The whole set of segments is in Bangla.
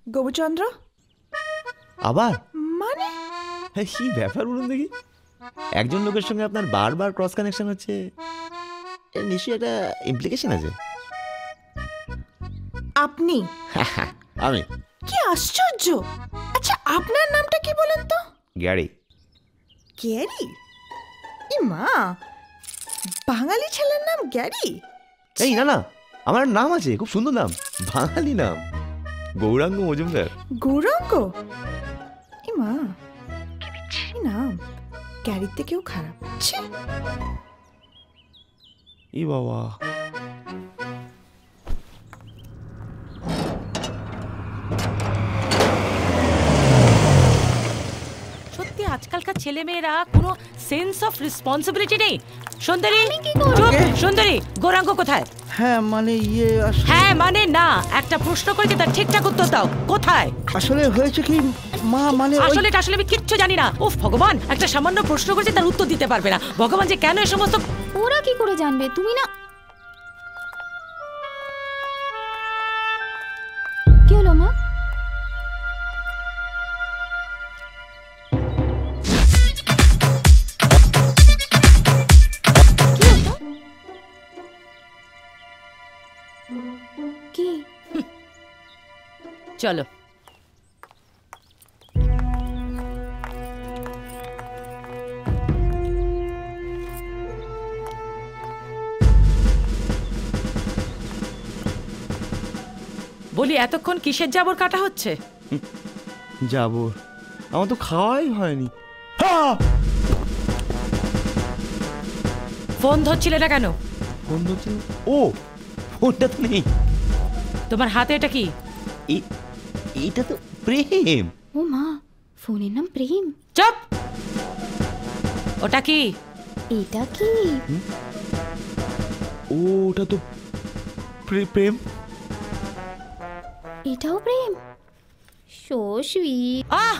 গোবুচন্দ্র আবার মানে কি ব্যাপার বলুন দেখি, একজন লোকের সঙ্গে আপনার বারবার ক্রস কানেকশন হচ্ছে, এর নিশ্চয়ই একটা ইমপ্লিকেশন আছে। আপনি? আমি? কি আশ্চর্য! আচ্ছা আপনার নামটা কি বলেন তো? গ্যারি। গ্যারি? ই মা, বাঙালি ছেলের নাম গ্যারি? এই না না, আমার নাম আছে, খুব সুন্দর নাম, বাঙালি নাম, গৌরাঙ্গ মজুমদার। গৌরাঙ্গ? ই মা, কি বিচ্ছিরি নাম, গ্যারির থেকেও খারাপ। ছি! ই বাবা, সত্যি আজকালকার ছেলেমেয়েরা কোনো সেন্স অফ রেসপন্সিবিলিটি নেই। সুন্দরী, সুন্দরী, গৌরাঙ্গ কোথায়? হ্যাঁ মানে হ্যাঁ মানে না, একটা প্রশ্ন করেছি তার ঠিকঠাক উত্তর দাও। কোথায়? আসলে হয়েছে কি মা, মানে আসলে আমি কিচ্ছু জানি না। উফ ভগবান, একটা সামান্য প্রশ্ন করেছি তার উত্তর দিতে পারবে না। ভগবান যে কেন এই সমস্ত। ওরা কি করে জানবে? তুমি না। কি হলো মা? কি? চলো। বলি এতক্ষণ কিসের জাবর কাটা হচ্ছে? যাবো, আমার তো খাওয়াই হয়নি। ফোন ধরছিলে না কেন? ফোন ধরছে? ও ফোনটা তো নেই। তোমার হাতে এটা কি? এটা তো প্রেম। ও মা, ফোনের নাম প্রেম? চুপ! ওটা কি? এটা কি? ও ওটা তো প্রেম। এটাও প্রেম? So sweet. আহ!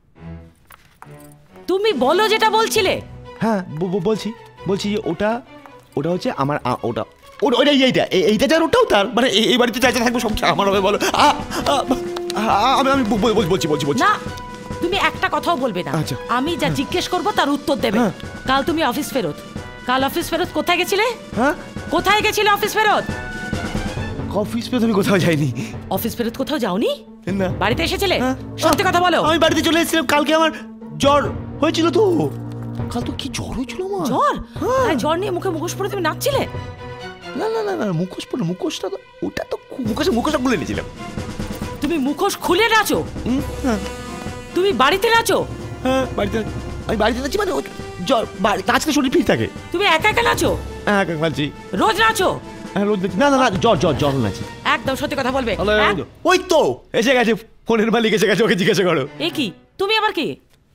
তুমি বলো যেটা বলছিলে। হ্যাঁ বলছি যে ওটা হচ্ছে আমার, ওটা এইটা যার, ওটাও তার, মানে এই বাড়িতে চাইতে থাকবো সব আমার হবে। বলো। আমি বলছি না, তুমি একটা কথাও বলবে না। আচ্ছা। আমি যা জিজ্ঞেস করবো তার উত্তর দেবে। কাল তুমি অফিস ফেরত। কাল অফিস ফেরত কোথায় গেছিলে? হ্যাঁ, কোথায় গেছিলে অফিস ফেরত? অফিস ফেরত আমি কোথাও যাইনি। অফিস ফেরত কোথাও যাওনি? না। বাড়িতে এসেছিলে? সত্যি কথা বলো। আমি বাড়িতে চলে এসেছিলাম, কালকে আমার জ্বর হয়েছিল তো। কাল তো কি জ্বর হয়েছিল আমার। জ্বর? জ্বর নিয়ে মুখে মুখোশ পরে তুমি নাচছিলে? না মুখোশটা তো, ওটা তো মুখোশটা খুলে নিয়েছিলাম। তুমি মুখোশ খুলে নাচো? তুমি বাড়িতে নাচো? হ্যাঁ আমি বাড়িতে নাচি, মানে জ্বর নাচতে শরীর ফিট থাকে। তুমি একা একা নাচো? হ্যাঁ একা নাচি। রোজ নাচো? হ্যাঁ রোজ নাচি। না জ্বর নাচি। একদম সত্যি কথা বলবে। ওই তো এসে গেছে, ফোনের মালিক এসে গেছে, ওকে জিজ্ঞাসা করো। এ কি, তুমি আবার কি?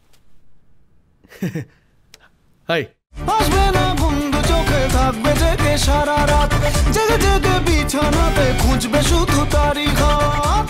হাই। আসবে না বন্ধু, চোখে থাকবে জেগে সারা রাত, জেগে জেগে বিছানাতে খুঁজবে শুধু তারি ঘর।